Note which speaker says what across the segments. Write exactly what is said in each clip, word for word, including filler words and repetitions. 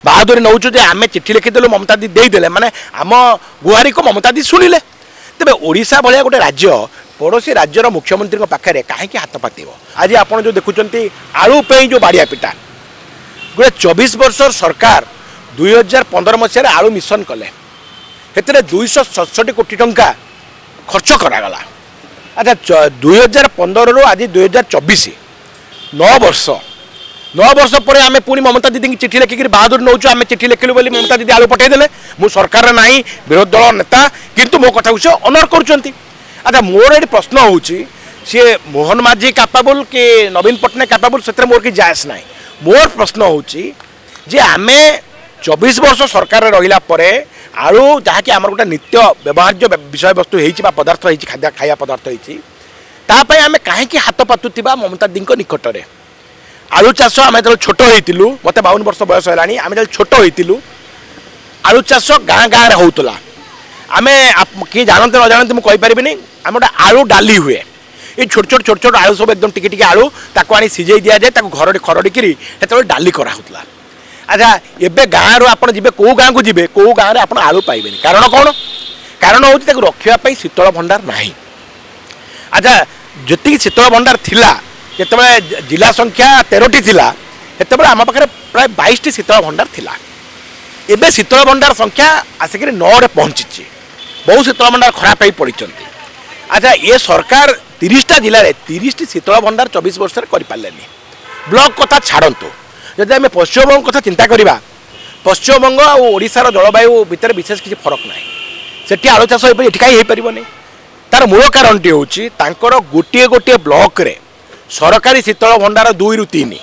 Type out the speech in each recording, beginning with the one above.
Speaker 1: बाहादुरी नौचु जे आम चिठी लिखिदेलु ममता दी देदेले माने आम गुहारी को ममता दी शुणिले तेरे ओडिशा भाया गोटे राज्य पड़ोशी राज्यर मुख्यमंत्री पाखे कहीं हाथ पात आज आप जो देखुं आलू जो बाड़िया पिटा गोटे चौबीस वर्ष सरकार दुई हजार पंद्रह मसीह आलू मिशन कले से दुईश सतसठी कोटी टंका खर्च करागला। अच्छा दुई हजार पंद्रह रु आज दुई हजार चौबीस नौ वर्ष नौ वर्ष पर आम पुणी ममता दीदी की चिठी लिखिक बाहादुर नौचु आम चिठी लिखिलु बोली ममता दीदी आलू पठेदेले मु सरकार ना विरोधी दल नेता किंतु मो कथा से अनर करुँच। अच्छा मोर ये प्रश्न हूँ सी मोहन माझी कैपेबल कि नवीन पट्टनायक कैपेबल से मोर कि जायस ना मोर प्रश्न हूँ जे आम चौबीस वर्ष सरकार रहा आलू जहाँकि आम गोटे नित्य व्यवहार्य विषय वस्तु हो पदार्थ हो खाद्य खाया पदार्थ होतापाई आम कहीं हाथ पातुवा ममता दी निकट में आलू चाष आम जो छोट होइतिलु मत बावन वर्ष बयस है आम जो छोट होइतिलु आलू चाष गाँ गाँव में होता आम किए जानते न जानते मुझे कहीपरि आम गोटे आलू डाली हुए ये छोट छोट छोट छोट आलू सब एकदम टिके टिके आलू ताको आनी सिझे दि जाए घर खरड़िकी डाली कराला। अच्छा एबे गाँव रू आप जी कौ गाँव को जी कौ गाँव में आप आलू पाइबे कारण कौन कारण हूँ रखापी शीतल भंडार ना। अच्छा जी शीतल भंडार थिला जिते जिला संख्या तेरह थिला सेते आम पाखे प्राय बाईस टी शीतल भंडार थिला एबे शीतल भंडार संख्या आसिक नौ रे पहुँची बहुत शीतल भंडार खराब हो पड़ी। अच्छा ये सरकार तीसटा जिले तीस टी शीतल भंडार चौबीस वर्ष कर पारे ब्लॉक कथा छाड़तु जदि आम पश्चिमबंग कथा चिंता करवा पश्चिमबंग और ओडिशार जलवायु भितर विशेष किसी फरक ना सेठी आलू चाष ये कहीं हो पार तार मूल कारण टी हूँ गोटे गोटे ब्लॉक रे सरकारी शीतल भंडार दुई रु तीन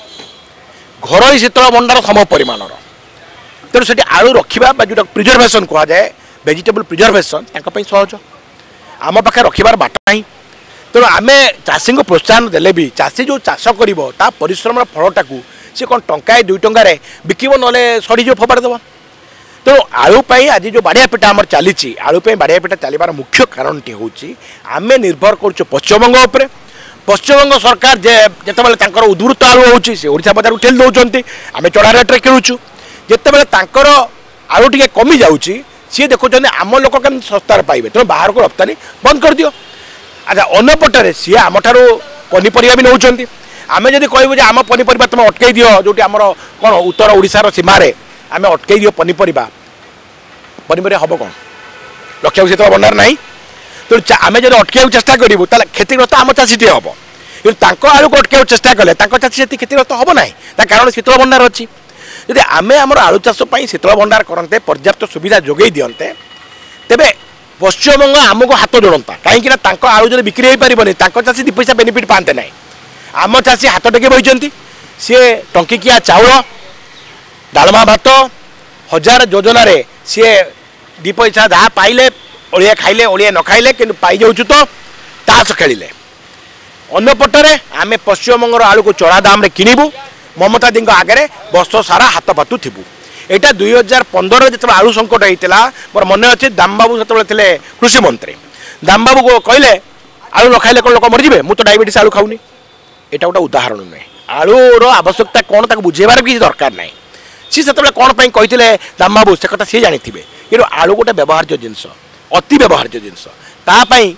Speaker 1: घर शीतल भंडार सम परिमाण तेणु से आलू रखा जो प्रिजर्वेशन कह जाए वेजिटेबल प्रिजर्वेशन सहज आम पाखे रखार बाट ना तेणु आम चाषी को प्रोत्साहन देले भी चाषी जो चाष कर परिश्रम फलटा को सी कौन टंकाए दुई टंकार बिकब ना सड़ी जो फोपाड़देव तेणु आलू आज जो बाड़िया पिटा आम चली आलू बाड़िया पिटा चलबार मुख्य कारण टी हूँ आम निर्भर कर पश्चिमबंग उपर पश्चिमबंग सरकार जे जितेबाला उद्वृत्त आलू होची से ओडिशा बजार ठेली दौरान आम चढ़ा रेट्रे किणुचु जितेबाला आलू टे कमी जाऊँगी सी देखुं आम लोक केम सस्तार पाइबे तेणु बाहर को रप्तानी बंद कर दियो। अच्छा अन्नपटे सी आम ठार पनीपरिया भी नौकरी आम जब कहूँ आम पनीपरिया तुम अटकई दियो जो आमर कौन उत्तर ओडिशार सीमार आम अटकई दियो पनीपरिया पनीपरिया हम कौन रखा शीतल भंडार ना तेणु आम जब अटक चेष्टा करूँ क्षतिग्रस्त आम चाषीटे हम कि आलू को अटक चेष्टा कले चाषी से क्षतिग्रस्त हम ना कारण शीतल भंडार अच्छी जदि आम आम आलू चाषपाई शीतल भंडार करते पर्याप्त सुविधा जोगे दिंते तेरे पश्चिमबंग आमको हाथ जोड़ता कहीं आलू जो बिक्री हो पारनी चाषी दु पैसा बेनिफिट पाते ना आम चाषी हाथ टेके बही सी टंकिकिया चाउल डालमा भात हजार योजन सी दि पैसा जहाँ पाइले ओलिया खाइले ओलिया न खाइले कि पाई जाऊँ तो ताश खेलिले अन्नपटरे आम पश्चिमबंगर आलू को चढ़ा दाम किणबू ममता दी आगे वर्ष सारा हाथ पातु थी यहाँ दुई हजार पंद्रह जो आलू संकट होता मोर मन अच्छे दामबाबू से कृषि मंत्री दामबाबू को कहले आलू न खाइले कौन लोक मरीजे मुझे डायबिटीज आलू खाऊनी यहाँ गोटे उदाहरण नुहे आलूर आवश्यकता कौन ताक बुझेबार किसी दरकार ना सी से कौन कहते दामबाबू से कथा सी जानी कि आलू गोटे व्यवहार्य जिनस अति व्यवहार्य जिनस तापाई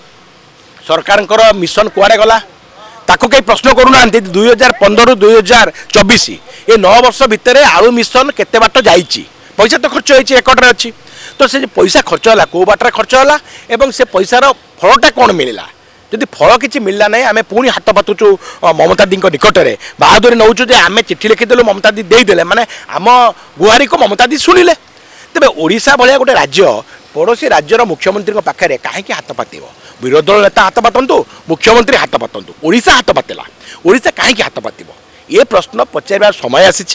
Speaker 1: सरकार मिशन कुआड़े गला ताको कई प्रश्न करूना दुई हजार पंद्रह दुई हजार चौबीस ये नौ वर्ष भितर आलू मिशन केते बाट जाइए पैसा तो खर्च होती एकटे अच्छी तो से पैसा खर्च है कौ बाटर खर्च है एवं से पैसार फलटा कौन मिलला जदि फल किसी मिलला ना आम पुणी हाथ पातुचु ममता दी निकट में बाहादुरी नौचु आम चिठी लिखिदेलु ममता दी देदेले माने आम गुहारी को ममता दी शुणिले तेरे ओडिशा भाया गोटे राज्य पड़ोशी राज्यर मुख्यमंत्री पाखे कहीं हाथ पात विरोधी दल नेता हाथ पातंतु मुख्यमंत्री हाथ पातंतु ओडिशा हाथ पातला ओडिशा कहीं हाथ पात ये प्रश्न पचार समय आसी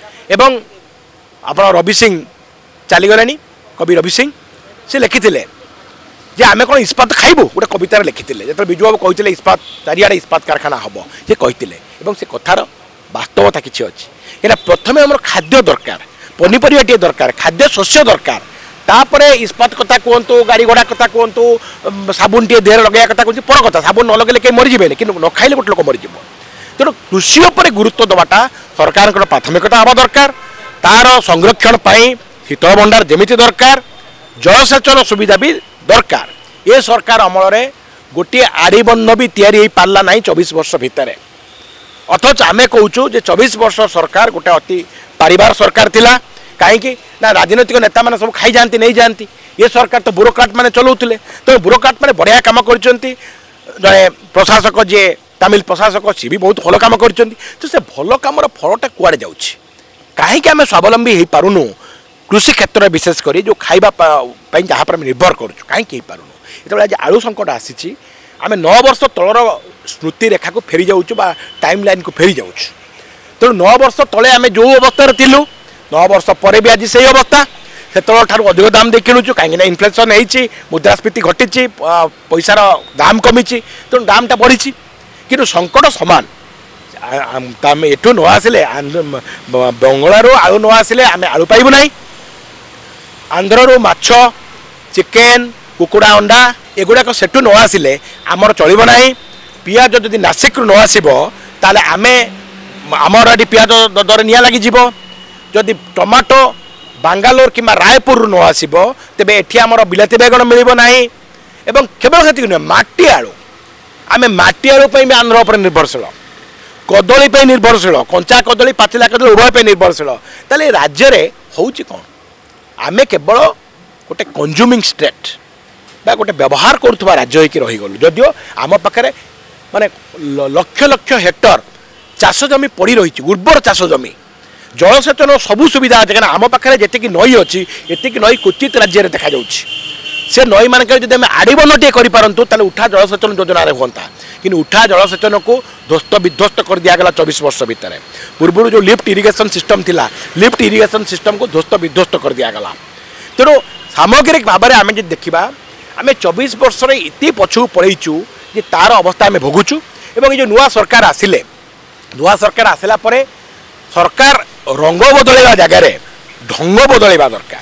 Speaker 1: आप रवि सिंह चलीगले कवि रवि सिंह से लिखिले जे आम कौन इस्पात खाइबू गोटे कवितार लिखिले जो विजु बाबू कहते इस्पात चारिआडे इस्पात कारखाना हम से कहते से कथार वास्तवता किसी अच्छी क्या प्रथम आम खाद्य दरकार पनीपरिया टे दरकार खाद्य शस्य दरकार तापर इस्पात कथा कहतु गाड़ी घोड़ा कथा कहतु साबुन टे देह लगे कथा कहते पर कथा साबुन न लगे कहीं मरीजे कि न खाइले गोटे लोक मरीज तेणु कृषि उपर गुरुत्व दवाटा सरकार प्राथमिकता हवा दरकार तार संरक्षण पाई शीतल भंडार जमीती दरकार जलसेचन सुविधा भी दरकार ये सरकार अमल में गोटे आड़ी बंध भी तैयारी पार्ला ना चौबीस वर्ष भितर अथच आम कहूँ जे चौबीस वर्ष सरकार गोटे अति परिवार सरकार थिला कहीं ना राजनैतिक नेता मैंने सब खाई जाती नहीं जाती ये सरकार तो ब्यूरोक्राट मैंने चलाउले तो ब्यूरोक्राट मैंने बढ़िया काम कर जड़े प्रशासक जी तमिल प्रशासक सी भी बहुत भल कम कर तो से भल कम फलटा कुआड़े जाऊँगी कहीं आम स्वावलम्बी हो पारुनु कृषि क्षेत्र में विशेषकर जो खाइबा जहाँ पर निर्भर करूँ कहीं पारुनु ये आज आलू संकट आसी आम नौ वर्ष तलर स्मृति रेखा को फेरी जाऊँ टाइम लाइन को फेरी जाऊँ तेणु नौ वर्ष तले आम जो अवस्था थिलु नौ वर्ष पर भी आज से अवस्था से ठार अधिक दाम दे किणुचु कहीं इनफ्लेसन होती मुद्रास्फीति घटी पैसार दाम कमी तेणु दामटा बढ़ी कि संकट सामान एठू न आसिले बंगलू आलू न आसिले आम आलू पाइबू ना आंध्र माछ चिकेन कुकुड़ा अंडा एगुड़ाक सेठू न आसिले आमर चलिब ना पियाज जदि नासिक न आसब ताले आमे आमर ये पियाज दर निया लगी जदि टमाटो बांगालोर कि रायपुर न आसब तेरे एटी आमर बिलाती बैगण मिल ना एवं केवल से माटी आलू आम माटी आलू भी आंध्र पर निर्भरशील कदली निर्भरशील कंचा कदली पाचिला कदली उभय निर्भरशील ताले राज्य में हूँ कौन आम केवल गोटे कंज्यूमिंग स्टेट बा गोटे व्यवहार करुवा राज्य होकर रहीगलु जदियो आम पाखे माने लक्ष लक्ष हेक्टर चाष जमी पड़ी रही उर्वर चाष जमी जलसेचन सबू सुविधा अच्छे कहीं आम पाखे जी नई अच्छी ये नई क्वचित राज्य में देखा से नई मानक जब आम आड़बन टे करूँ ताले उठा जलसेचन योजना हाँ कि उठा जलसेचन को ध्वस्त विध्वस्त कर दिगला चौबीस वर्ष भितर पूर्व जो लिफ्ट इरिगेशन सिस्टम थिला लिफ्ट इरिगेशन सिस्टम को ध्वस्त विध्वस्त कर दिगला तेणु सामग्रिक भाव में आम देखा आम चौबीस वर्ष इतनी पछू पड़ेचु जे तार अवस्था आम भोगुचु एवं जो नुआ सरकार आसिले नुआ सरकार आसला परे सरकार रंग बदलवा जगार ढंग बदलवा दरकार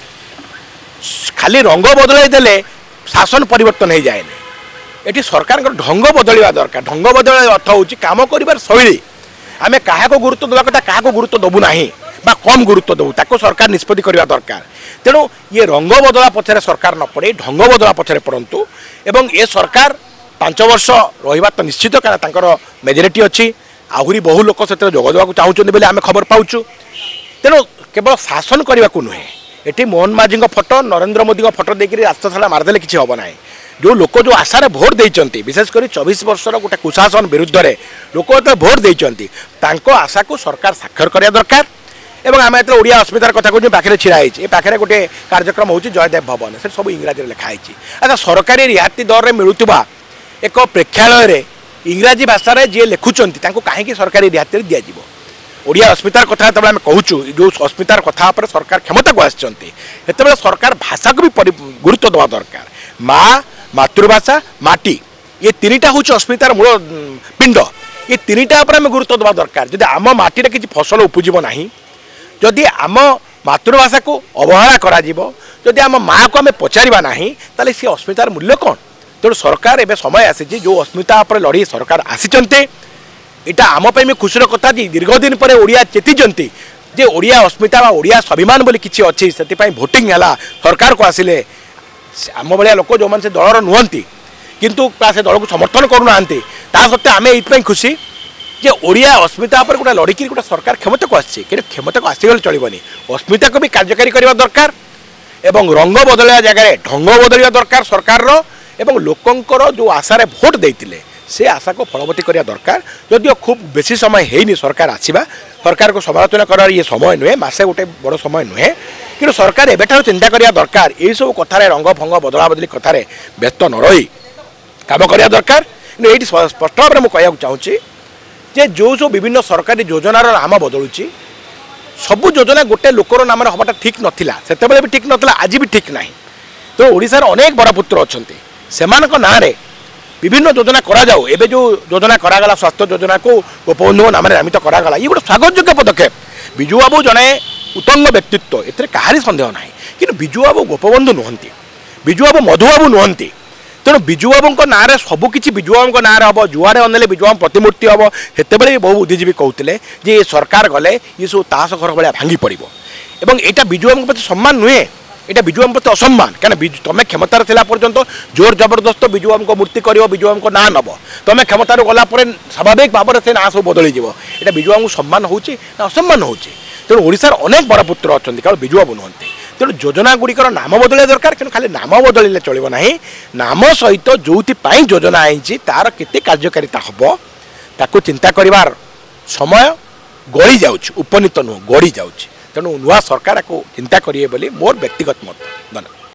Speaker 1: खाली रंग बदल देले शासन परिवर्तन हो जाए ये सरकार ढंग बदलवा दरकार ढंग बदल अर्थ हूँ कम कर शैली आम क्या गुरुत्व देवा कथा क्या गुरुत्व देवु ना बा कम गुरुत्व देवु ताको सरकार निष्पत्ति करवा दरकार तेणु ये रंग बदला पछरे सरकार न पड़े ढंग बदला पछरे पड़तु एवं ये सरकार पांच वर्ष रहा तो निश्चित कारण मेजोरिटी अच्छी आहरी बहु लोक से जोग देवा चाहूँ बोले आम खबर पाचु तेणु केवल शासन करने को नुहे ये मोहन माझी फटो नरेंद्र मोदी फटो देकर रास्ता सारा मारदेले किसी हम ना जो लोक जो आशार भोट देते विशेषकर चौबीस वर्ष गोटे कुशासन विरुद्ध में लोक जो भोट देते आशा को सरकार साक्षर करने दरकार एवं आम ये ओडिया अस्मितार कथा कहूँ पाखे छिड़ा ये पाखे गोटे कार्यक्रम हो जयदेव भवन से सब इंग्राजी लिखाई अच्छा सरकारी रिहाती दर में मिलूवा एक प्रेक्षालय इंग्राजी भाषा जी लिखुंट कहीं सरकारी रिहाती दिज्व ओडिया अस्मितार कथा जो आम कहूँ जो अस्मितार कथा पर सरकार क्षमता को आसते सरकार भाषा को भी गुरुत्व देवा दरकार माँ मातृभाषा माटी ये तीन टा हूँ अस्मितार मूल पिंड ये तीन टा आम गुरुत्व देवा दरकार जब आम माटी किसी फसल उपजीव ना जदि आम मातृभाषा को अवहेला करा जदि आम माँ को आम पचारा ना ताले सी अस्मितार मूल्य कौन तेणु सरकार एवं समय आसी जो अस्मिता पर लड़ी सरकार आसीचंते यहाँ आम भी खुशी कथा दीर्घ दिन पर ओडिया चेतीचंती जे ओडिया अस्मिता व ओडिया स्वाभिमान बोली किसी अच्छी से भोटिंग है सरकार को आसिले आम भाया लोक जो मैंने दलर नुहति किंतु से दल को समर्थन करूना सत्वे आम ये खुशी जे ओडिया अस्मिता पर गोटे लड़की गोटे सरकार क्षमता को आसी क्षमता को आसीगले चलबनी अस्मिता को भी कार्यकारी करने दरकार एवं रंग बदलवा जगह ढंग बदलवा दरकार सरकार एवं लोकंकर जो आशारे भोट देते से आशा को फलवती करने दरकार जदिव खूब बेसी समय है सरकार आसवा सरकार को समालोचना कर ये समय नुहे मसे गोटे बड़ समय नुहे कि सरकार एवं चिंता करने दरकार ये सब कथार रंग फंग बदला बदली कथार व्यस्त न रही काम करने दरकार ये स्पष्ट भाव में मुझे कहना चाहूँगी जे जो सब विभिन्न सरकारी योजनार नाम बदलुची सबू योजना गोटे लोकर नाम हवाटा ठीक नाला से भी ठीक नाला आज भी ठीक ना तो ओडिशार अनेक बड़पुत्र अच्छा से ना विभिन्न योजना करा जाऊ एबे जो योजना करागला स्वास्थ्य योजना को गोपबंधु नाम नामित करागला ये गोटे स्वागतयोग्य पदक्षेप विजु बाबू जड़े उत्तंग व्यक्तित्व एथे कहारी सन्देह ना कि विजु बाबू गोपबंधु नुहति विजु बाबू मधुबाबू नुहति तेणु विजु बाबू ना सबकि विजु बाबू ना हम जुआड़े अनेले विजु बाबू प्रतिमूर्ति हम से बहु बुद्धिजीवी कहते ये सरकार गले ये सब ताश घर भाया भांगी पड़ो एवं एटा बिजु बाबू प्रति सम्मान नुहे এটা বিজু বাবু প্রতি অসম্মান কেন তুমি ক্ষমতার লা পর্যন্ত জোর জবরদস্ত বিজু বাবু মূর্তি করব বিজু বাবু না নব তুমি ক্ষমতার গলা পরে স্বাভাবিক ভাবে সে না সব বদলি যাব এটা বিজু বাবু সম্মান হচ্ছে না অসম্মান হচ্ছে তেমন ওড়িশার অনেক বড় পুত্র অনেক কেবল বিজু বাবু নুহতি তেমন যোজনা গুড়িকর নাম বদলিয়া দরকার কিন্তু খালি নাম বদলিলে চলব না নাম সহিত যোপাই যোজনা আইছি তার কেতে কার্যকারিতা হব তাকে চিন্তা করিবার সময় গড়ি যাচ্ছে উপনীত নুহ গড়ি যাচ্ছে तेणु नुआ सरकार को चिंता करिए बोली मोर व्यक्तिगत मत धन्यवाद।